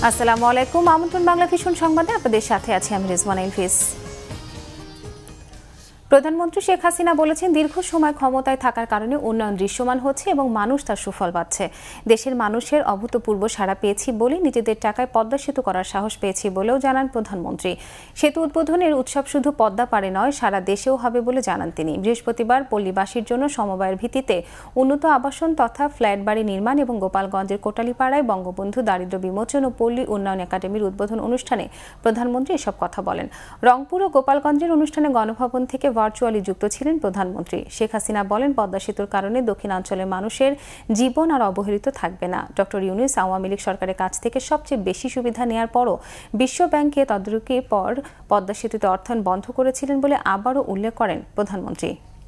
আসসালামু আলাইকুম। আমন্ত্রণ বাংলা ভিশন সংবাদে আপনাদের সাথে আছি আমি রিজওয়ানা ইলফিস। প্রধানমন্ত্রী শেখ হাসিনা বলেছেন, দীর্ঘ সময় ক্ষমতায় থাকার কারণে উন্নয়ন দৃশ্যমান হচ্ছে এবং মানুষ তার সুফল পাচ্ছে। দেশের মানুষের অভূতপূর্ব সাড়া পেয়েছি বলে নিজেদের টাকায় পদ্মা সেতু করার সাহস পেয়েছি বলেও জানান প্রধানমন্ত্রী। সেতু উদ্বোধনের উৎসব শুধু পদ্মা পারে নয়, সারা দেশেও হবে বলে জানান তিনি। বৃহস্পতিবার পল্লীবাসীর জন্য সমবায়ের ভিত্তিতে উন্নত আবাসন তথা ফ্ল্যাট বাড়ি নির্মাণ এবং গোপালগঞ্জের কোটালীপাড়ায় বঙ্গবন্ধু দারিদ্র্য বিমোচন ও পল্লী উন্নয়ন একাডেমির উদ্বোধন অনুষ্ঠানে প্রধানমন্ত্রী এসব কথা বলেন। রংপুর ও গোপালগঞ্জের অনুষ্ঠানে গণভবন থেকে ভার্চুয়ালি যুক্ত ছিলেন প্রধানমন্ত্রী। শেখ হাসিনা বলেন, পদ্মা সেতুর কারণে দক্ষিণাঞ্চলের মানুষের জীবন আর অবহেলিত থাকবে না। ডক্টর ইউনূস আওয়ামী লীগ সরকারের কাছ থেকে সবচেয়ে বেশি সুবিধা নেওয়ার পরও বিশ্ব ব্যাংকে তদারকির পর পদ্মা সেতুতে অর্থায়ন বন্ধ করেছিলেন বলে আবারও উল্লেখ করেন প্রধানমন্ত্রী।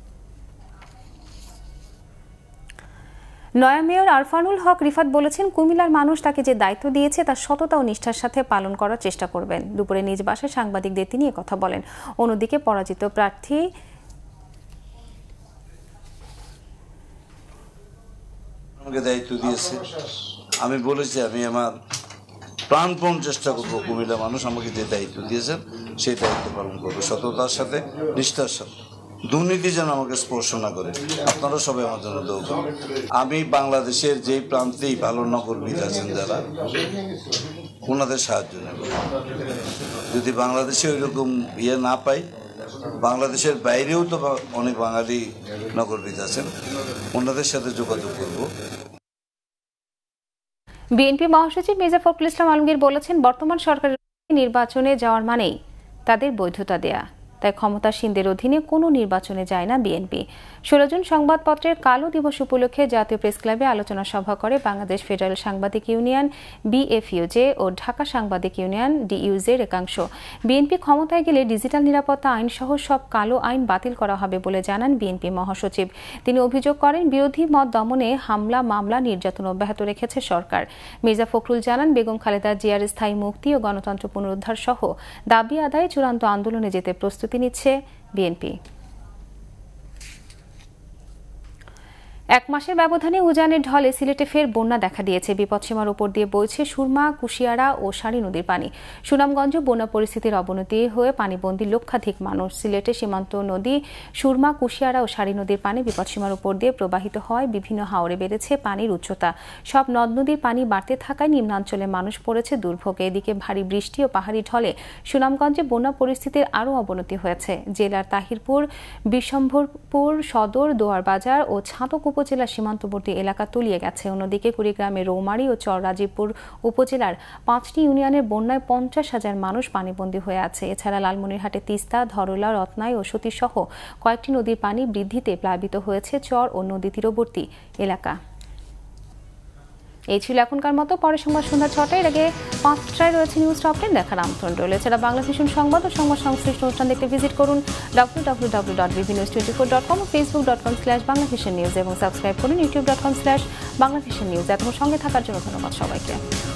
নয়া মেয়র আরফানুল হক রিফাত বলেছেন, কুমিল্লার মানুষ তাকে যে দায়িত্ব দিয়েছে তা সততা ও নিষ্ঠার সাথে পালন করার চেষ্টা করবেন। দুপুরে নিজ বাসায় সাংবাদিকদের তিনি একথা বলেন। অন্যদিকে পরাজিত প্রার্থী আমাকে দায়িত্ব দিয়েছে, আমি বলেছি আমি আমার প্রাণপণ চেষ্টা করবো কুমিল্লা মানুষ আমাকে যে দায়িত্ব দিয়েছেন সেই দায়িত্ব পালন করবো সততার সাথে, নিষ্ঠার সাথে। দুর্নীতি যেন আমাকে স্পর্শ না করে। আপনারা সবাই আমার জন্য দোয়া করবেন। আমি বাংলাদেশের যেই প্রান্তেই ভালো নগরবিদ আছেন যারা, ওনাদের সাহায্য নেব। যদি বাংলাদেশে ওই রকম না পাই, বাংলাদেশের বাইরেও তো অনেক বাঙালি নগরবিদ আছেন, ওনাদের সাথে যোগাযোগ করব। বিএনপি মহাসচিব মির্জা ফখরুল ইসলাম আলমগীর বলেছেন, বর্তমান সরকারের নির্বাচনে যাওয়ার মানেই তাদের বৈধতা দেয়া, তাই ক্ষমতাসীনদের অধীনে কোনো নির্বাচনে যায় না বিএনপি। 16 জুন সংবাদপত্রের কালো দিবস উপলক্ষে জাতীয় প্রেস ক্লাবে আলোচনা সভা করে বাংলাদেশ ফেডারেল সাংবাদিক ইউনিয়ন বিএফইউজে ও ঢাকা সাংবাদিক ইউনিয়ন ডিইউজের একাংশ। বিএনপি ক্ষমতায় গেলে ডিজিটাল নিরাপত্তা আইন সহ সব কালো আইন বাতিল করা হবে বলে জানান বিএনপি মহাসচিব। তিনি অভিযোগ করেন, বিরোধী মত দমনে হামলা, মামলা, নির্যাতন অব্যাহত রেখেছে সরকার। মির্জা ফখরুল জানান, বেগম খালেদা জিয়ার স্থায়ী মুক্তি ও গণতন্ত্র পুনরুদ্ধার সহ দাবি আদায়ে চূড়ান্ত আন্দোলনে যেতে প্রস্তুতি নিচ্ছে বিএনপি। এক মাসের ব্যবধানে উজানের ঢলে সিলেটে ফের বন্যা দেখা দিয়েছে। বিপদসীমার উপর দিয়ে বইছে সুরমা, কুশিয়ারা ও সারি নদীর পানি। সুনামগঞ্জে বন্যা পরিস্থিতির অবনতি হয়ে পানিবন্দী লক্ষাধিক মানুষ। সিলেটে সীমান্ত নদী সুরমা, কুশিয়ারা ও সারি নদীর পানি বিপদসীমার উপর দিয়ে প্রবাহিত হয়। বিভিন্ন হাওরে বেড়েছে পানির উচ্চতা। সব নদ নদীর পানি বাড়তে থাকায় নিম্নাঞ্চলে মানুষ পড়েছে দুর্ভোগে। এদিকে ভারী বৃষ্টি ও পাহাড়ি ঢলে সুনামগঞ্জে বন্যা পরিস্থিতির আরও অবনতি হয়েছে। জেলার তাহিরপুর, বিশম্ভরপুর সদর, দোয়ারবাজার ও ছাতক উপজেলার সীমান্তবর্তী এলাকা তলিয়ে গেছে। অন্যদিকে কুড়িগ্রামের রৌমারী ও চর রাজীবপুর উপজেলার 5টি ইউনিয়নের বন্যায় 50,000 মানুষ পানিবন্দী হয়ে আছে। এছাড়া লালমনিরহাটে তিস্তা, ধরলা, রত্নাই ও সতী সহ কয়েকটি নদীর পানি বৃদ্ধিতে প্লাবিত হয়েছে চর ও নদী তীরবর্তী এলাকা। এই ছিল এখনকার মতো। পরে সংবাদ সন্ধ্যা 6টায়, এর আগে 5টায় রয়েছে নিউজ টপ 10 দেখার আমন্ত্রণ রইল। এছাড়া বাংলা ভিশন সংবাদ ও সংবাদ সংশ্লিষ্ট অনুষ্ঠান দেখতে ভিজিট করুন www.bbnews24.com ও facebook.com/banglavisionnews এবং সাবস্ক্রাইব করুন youtube.com/banglavisionnews। এতক্ষণ সঙ্গে থাকার জন্য ধন্যবাদ সবাইকে।